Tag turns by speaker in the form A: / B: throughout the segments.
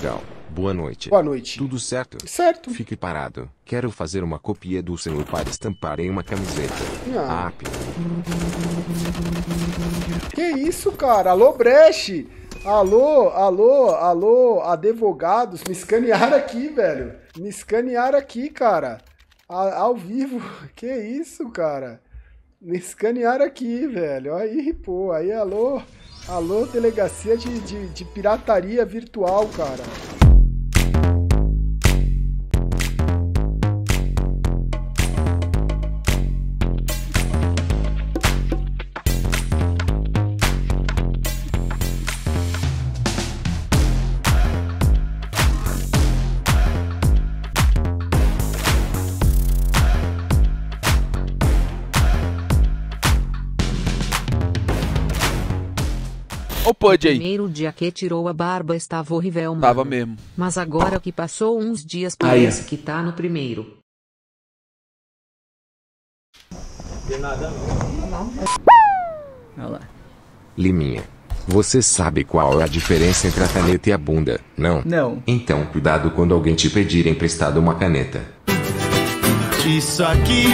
A: Gal. Boa noite.
B: Boa noite.
A: Tudo certo?
B: Certo.
A: Fique parado. Quero fazer uma cópia do senhor para estampar em uma camiseta.
B: Ah.
A: App.
B: Que isso, cara? Alô, Breche! Alô, advogados, me escanearam aqui, velho. Me escanearam aqui, cara. Ao vivo. Que isso, cara? Me escanearam aqui, velho. Aí, pô, aí, alô, delegacia de pirataria virtual, cara.
C: Ô, Pud aí.
D: Primeiro dia que tirou a barba estava horrível, mano.
C: Tava mesmo.
D: Mas agora que passou uns dias parece que tá no primeiro.
E: Olha lá.
A: Liminha. Você sabe qual é a diferença entre a caneta e a bunda, não?
E: Não.
A: Então cuidado quando alguém te pedir emprestado uma caneta.
F: Isso aqui,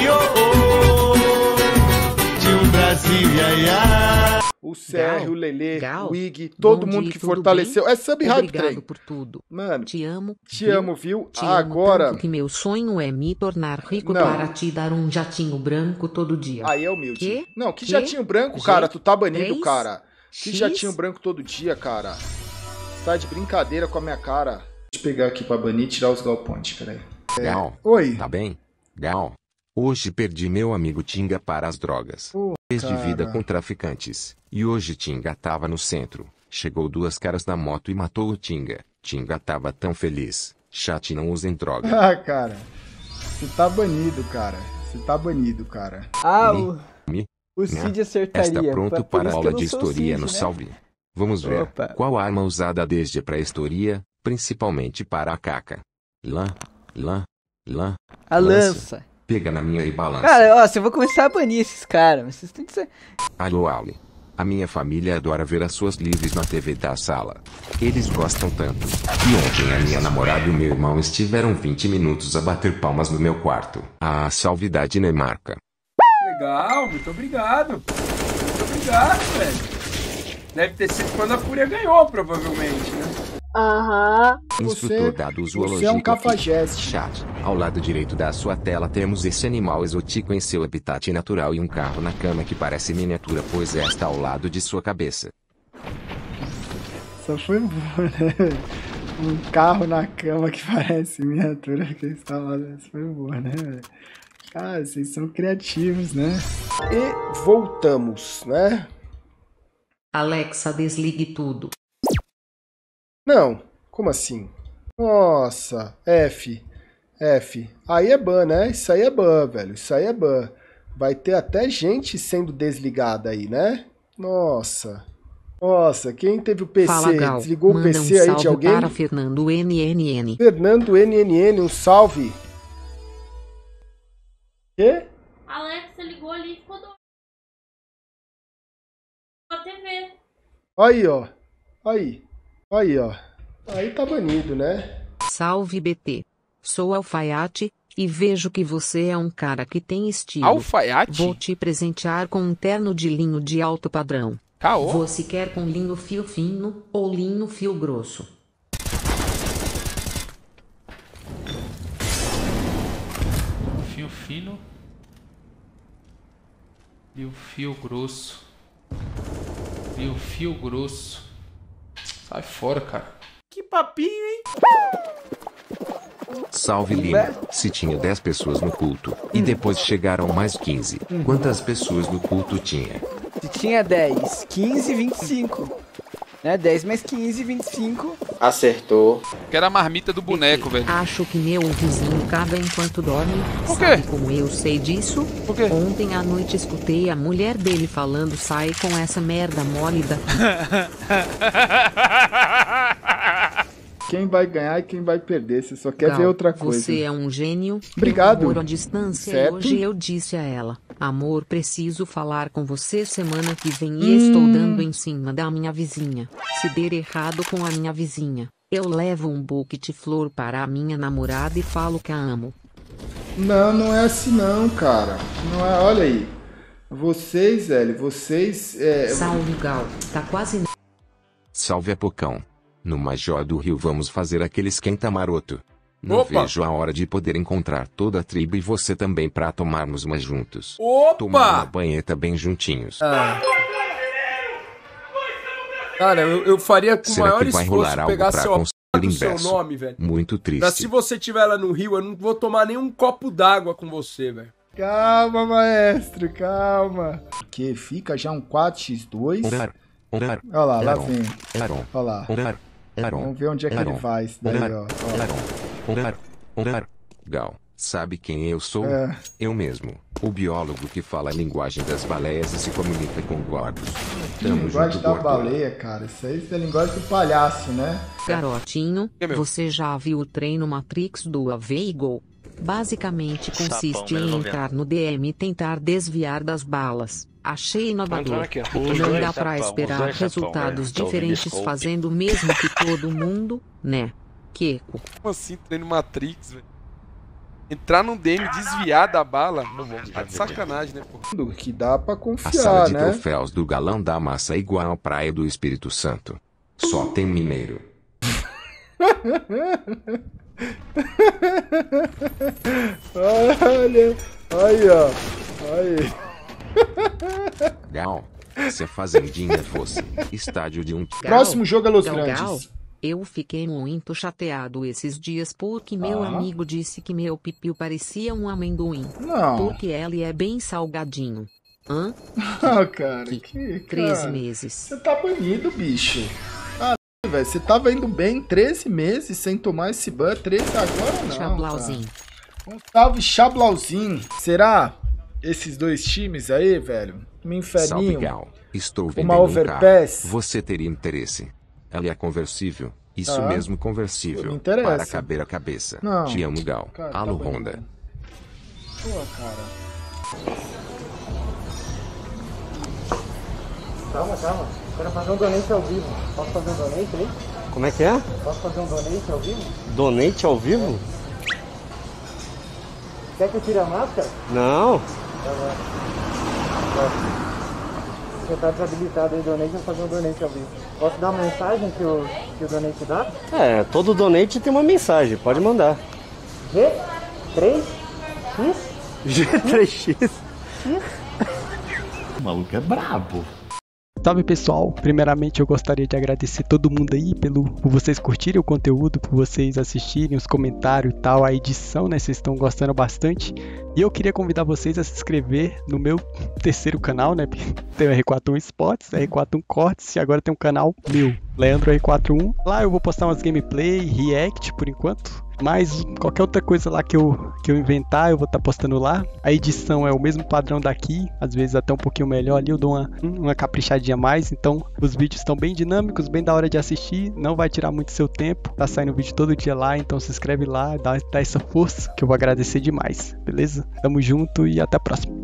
F: de um Brasil, iaia.
B: O Sérgio, o Lelê,
D: Gal,
B: o Ig, todo
D: bom
B: mundo
D: dia,
B: que
D: tudo
B: fortaleceu. É sub hype
D: Obrigado
B: trem.
D: por tudo.
B: Mano,
D: Te amo.
B: te amo, viu?
D: Te
B: Agora.
D: amo tanto que meu sonho é me tornar rico
B: Não.
D: para te dar um jatinho branco todo dia.
B: Aí é humilde.
D: Quê?
B: Não, que
D: Quê?
B: jatinho branco,
D: G?
B: cara. Tu tá banido,
D: 3?
B: cara. Que
D: X?
B: jatinho branco todo dia, cara. Tá de brincadeira com a minha cara. Deixa eu pegar aqui pra banir e tirar os galpões, peraí.
A: Gal.
B: Oi.
A: Tá bem? Gal. Hoje perdi meu amigo Tinga para as drogas.
B: Pô,
A: Fez de vida
B: cara.
A: com traficantes. E hoje Tinga tava no centro. Chegou duas caras na moto e matou o Tinga. Tinga tava tão feliz. Chat, não usem droga.
B: Ah, cara. Você tá banido, cara. Você tá banido, cara.
E: Ah,
A: Mi-
E: o Cid acertaria.
A: Está pronto
E: Por
A: para a
E: isso que eu
A: aula
E: não
A: de
E: sou
A: história
E: Cid,
A: no
E: né?
A: Salve. Vamos ver
E: Opa.
A: qual arma usada desde a pré-história, principalmente para a caca. Lã.
E: A lança.
A: Pega na minha e balança.
E: Cara, ó, eu vou começar a banir esses caras, mas vocês têm que ser...
A: Alô, Ali. A minha família adora ver as suas lives na TV da sala. Eles gostam tanto que ontem a minha namorada e o meu irmão estiveram 20 minutos a bater palmas no meu quarto. Ah, salve da Dinamarca.
G: Legal, muito obrigado. Muito obrigado, velho. Deve ter sido quando a Fúria ganhou, provavelmente, né?
H: Aham.
A: Instrutor da do
B: Você
A: zoologia.
B: é um
A: aqui.
B: cafajeste.
A: Chat. Ao lado direito da sua tela temos esse animal exótico em seu habitat natural e um carro na cama que parece miniatura, pois está ao lado de sua cabeça.
B: Só foi boa, né? Um carro na cama que parece miniatura que está lá. Essa foi boa, né, velho? Cara, vocês são criativos, né? E voltamos, né?
D: Alexa, desligue tudo.
B: Não, como assim? Nossa, F. Aí é ban, né? Isso aí é ban, velho. Isso aí é ban. Vai ter até gente sendo desligada aí, né? Nossa, quem teve o PC?
D: Fala, Gal.
B: Desligou o
D: Manda
B: PC
D: um
B: aí
D: salve
B: de alguém?
D: para Fernando NNN.
B: Fernando NNN, um salve. Quê?
H: Alexa ligou ali e ficou doido. A TV.
B: Aí, ó. Aí, ó. Aí tá banido, né?
D: Salve BT. Sou alfaiate, e vejo que você é um cara que tem estilo.
C: Alfaiate?
D: Vou te presentear com um terno de linho de alto padrão.
C: Caô?
D: Você quer com linho fio fino ou linho fio grosso?
G: Fio fino. E o fio grosso. E o fio grosso. Sai fora, cara.
F: Que papinho, hein?
A: Salve Lima. Se tinha 10 pessoas no culto, e depois chegaram mais 15. Quantas pessoas no culto tinha?
E: Se tinha 10, 15, 25. Né? 10 mais 15, 25.
F: Acertou.
C: Que era a marmita do boneco, velho.
D: Acho que meu vizinho caga enquanto dorme.
C: Por quê?
D: Sabe como eu sei disso?
C: Por quê?
D: Ontem à noite escutei a mulher dele falando: sai com essa merda mole da...
B: Quem vai ganhar e quem vai perder. Você só quer
D: Gal,
B: ver outra coisa.
D: Você é um gênio.
B: Obrigado.
D: Meu amor à distância.
B: Certo.
D: Hoje eu disse a ela: amor, preciso falar com você semana que vem e estou dando em cima da minha vizinha. Se der errado com a minha vizinha, Eu levo um buquê de flor para a minha namorada e falo que a amo.
B: Não, não é assim não, cara. Não é, olha aí. Vocês, velho, vocês...
D: Salve, Gal. Tá quase...
A: Salve Apocão. No Major do Rio vamos fazer aquele esquenta maroto. Não
G: Opa!
A: vejo a hora de poder encontrar toda a tribo e você também pra tomarmos uma juntos.
G: Opa!
A: Tomar uma banheta bem juntinhos.
G: Cara, eu faria com o
A: Será
G: maior
A: que vai rolar
G: esforço
A: algo
G: pegar
A: pra
G: seu
A: conseguir
G: seu
A: inverso?
G: nome, velho.
A: Muito
G: Pra se
A: triste.
G: você tiver lá no Rio, eu não vou tomar nenhum copo d'água com você, velho.
B: Calma, maestro, calma. Que fica já um 4x2. Olha lá, lá vem. Olha lá. Vamos ver onde é que ele vai. Isso daí, ó.
A: Gal, sabe quem eu sou?
B: É.
A: Eu mesmo, o biólogo que fala a linguagem das baleias e se comunica com gordos.
B: Que
A: Tamo
B: linguagem
A: junto,
B: da
A: gordura.
B: baleia, cara. Isso aí é linguagem do palhaço, né?
D: Garotinho,
G: É meu.
D: você já viu o treino Matrix do Aveigol? Basicamente consiste em entrar no DM e tentar desviar das balas. Achei inovador. Não dá pra esperar resultados diferentes fazendo o mesmo que todo mundo, né? Keko.
C: Como assim, treino Matrix, velho? Entrar num DM e desviar da bala? Tá de sacanagem, né, pô?
B: Que dá pra
A: A sala
B: confiar,
A: de
B: né?
A: troféus do galão da massa é igual à praia do Espírito Santo. Só tem mineiro.
B: Olha, aí, ó. Aí.
A: Gal, se a fazendinha fosse estádio de um...
B: Próximo jogo é Los
D: Gal,
B: Grandes.
D: Gal. Eu fiquei muito chateado esses dias porque meu amigo disse que meu pipiu parecia um amendoim.
B: Não.
D: Porque ele é bem salgadinho. Hã?
B: Ah, cara, que...
D: 13
B: cara,
D: meses.
B: Você tá banido, bicho. Ah, velho, você tava indo bem 13 meses sem tomar esse ban, 13 agora não,
D: Chablauzinho.
B: cara. Um salve Chablauzinho. Será esses dois times aí, velho? Um
A: Salve
B: inferninho.
A: Gal, estou
B: Uma
A: vendendo um
B: overpass.
A: carro. Você teria interesse? Ela é conversível. Isso
B: Tá.
A: mesmo,
B: Me
A: conversível.
B: interessa.
A: Para caber a cabeça.
B: Não.
A: Te amo, Gal.
B: Cara, tá
A: Alô,
B: banido.
A: Honda.
B: Pô, cara.
I: Calma. Quero fazer um donate ao vivo. Posso fazer um donate aí?
J: Como é que é?
I: Posso fazer um donate ao vivo?
J: Donate ao vivo?
I: Quer que eu tire a máscara?
J: Não.
I: Você tá desabilitado aí, donate, vou fazer um donate ao vivo. Posso dar uma mensagem que o donate dá?
J: É, todo donate tem uma mensagem, pode mandar.
I: G3X?
J: G3X.
F: O maluco é brabo.
K: Salve pessoal, primeiramente eu gostaria de agradecer todo mundo aí por vocês curtirem o conteúdo, por vocês assistirem os comentários e tal, a edição, né, vocês estão gostando bastante. E eu queria convidar vocês a se inscrever no meu terceiro canal, né, tem o R41 Sports, R41 Cortes e agora tem um canal meu, Leandro R41. Lá eu vou postar umas gameplay, react por enquanto. Mas qualquer outra coisa lá que eu inventar, eu vou estar postando lá. A edição é o mesmo padrão daqui, às vezes até um pouquinho melhor ali, eu dou uma caprichadinha a mais. Então os vídeos estão bem dinâmicos, bem da hora de assistir, não vai tirar muito seu tempo. Tá saindo vídeo todo dia lá, então se inscreve lá, dá essa força que eu vou agradecer demais, beleza? Tamo junto e até a próxima.